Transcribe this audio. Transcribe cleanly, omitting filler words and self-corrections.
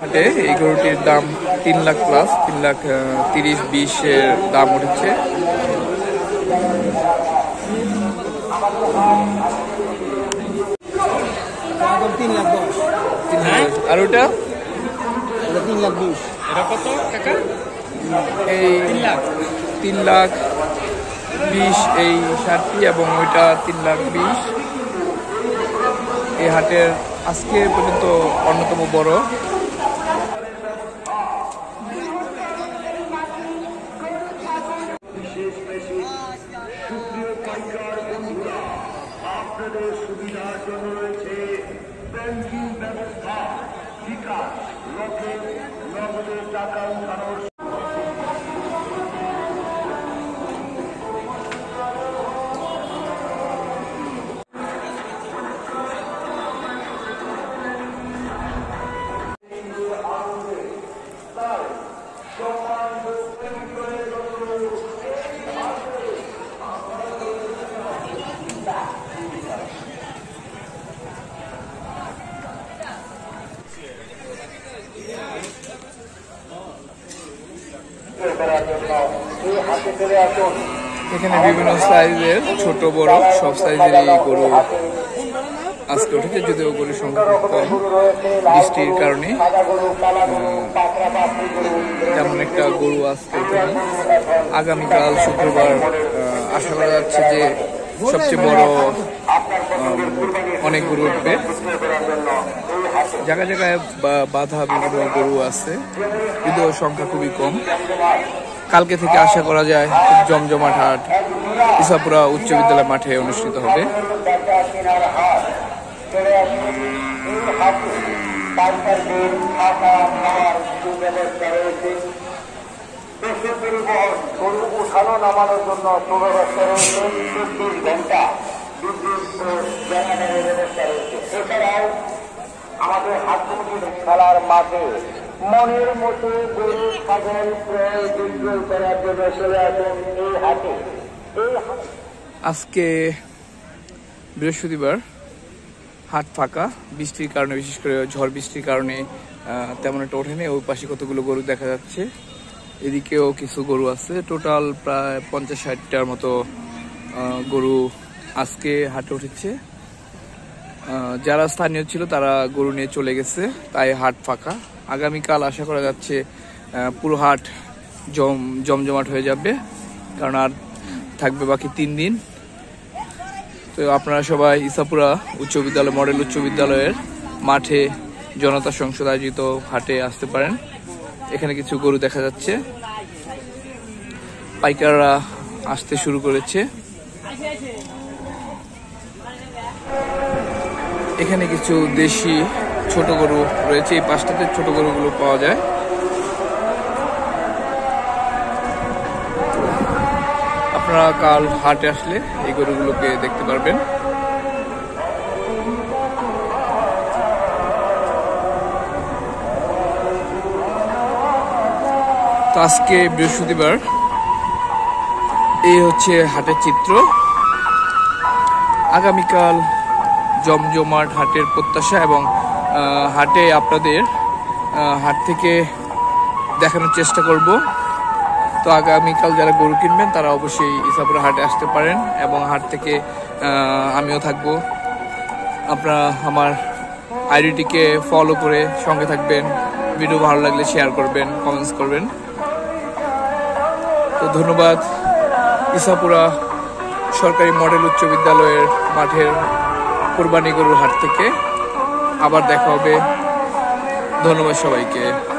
হাটে এই গরুটির দাম 3 লাখ প্লাস, 3,30,20 দাম উঠেছে। আর ওটা 3,20,000। এটা কত টাকা? এই 3,20,000 এই শার্টটি, এবং ওইটা 3,20,000। এই হাটের আজকে পর্যন্ত অন্যতম বড়। আপনাদের সুবিধার জন্য রয়েছে ব্যাংকিং ব্যবস্থা, বিকাশ, নগদে টাকা উঠানোর এখানে বিভিন্ন সাইজের ছোট বড় সব সাইজেরই গরু আজকে উঠেছে, যদিও গরুর সংখ্যা কম বৃষ্টির কারণে। যেমন একটা গরু আজকে উঠেনি, আগামীকাল শুক্রবার আশা করা যাচ্ছে যে সবচেয়ে বড় অনেক গরু উঠবে। জায়গায় জায়গায় বাধা বিভিন্ন গরু আছে, যদিও সংখ্যা খুবই কম। কালকে থেকে আশা করা যায় জমজমাট হাট ইসাপুরা উচ্চ বিদ্যালয় মাঠে অনুষ্ঠিত হবে। গরু উঠানো নামানোর জন্য সুব্যবস্থা রয়েছে, 24 ঘন্টা বিদ্যুৎ জেনারেটরের ব্যবস্থা রয়েছে। এছাড়াও আমাদের হাট কমিটির খেলার মাঠে মনের মতো গরু ছাগল ক্রয় বিক্রয় করার জন্য চলে আসেন এই হাটে। আজকে বৃহস্পতিবার, হাট ফাঁকা। বৃষ্টির কারণে, বিশেষ করে ঝড় বৃষ্টির কারণে তেমন একটা ওঠেনি। ওই পাশে কতগুলো গরু দেখা যাচ্ছে, এদিকেও কিছু গরু আছে। টোটাল প্রায় 50-60টার মতো গরু আজকে হাটে উঠেছে। যারা স্থানীয় ছিল তারা গরু নিয়ে চলে গেছে, তাই হাট ফাঁকা। আগামীকাল আশা করা যাচ্ছে পুরো হাট জমজমাট হয়ে যাবে, কারণ আর থাকবে বাকি 3 দিন। তো আপনারা সবাই ইসাপুরা উচ্চ বিদ্যালয়, মডেল উচ্চ বিদ্যালয়ের মাঠে জনতা সংসদ আয়োজিত হাটে আসতে পারেন। এখানে কিছু গরু দেখা যাচ্ছে, পাইকাররা আসতে শুরু করেছে। এখানে কিছু দেশি ছোট গরু রয়েছে, এই পাশটাতে ছোট গরুগুলো পাওয়া যায়। আপনারা কাল হাটে আসলে এই গরুগুলোকে দেখতে পারবেন। তো আজকে বৃহস্পতিবার, এই হচ্ছে হাটের চিত্র। আগামীকাল জমজমাট হাটের প্রত্যাশা, এবং হাটে আপনাদের হাট থেকে দেখানোর চেষ্টা করব। তো আগামীকাল যারা গরু কিনবেন তারা অবশ্যই ইসাপুরা হাটে আসতে পারেন, এবং হাট থেকে আমিও থাকবো। আপনারা আমার আইডিটিকে ফলো করে সঙ্গে থাকবেন, ভিডিও ভালো লাগলে শেয়ার করবেন, কমেন্টস করবেন। তো ধন্যবাদ ইসাপুরা সরকারি মডেল উচ্চ বিদ্যালয়ের মাঠের কোরবানি গরুর হাট থেকে। আবার দেখা হবে। ধন্যবাদ সবাইকে।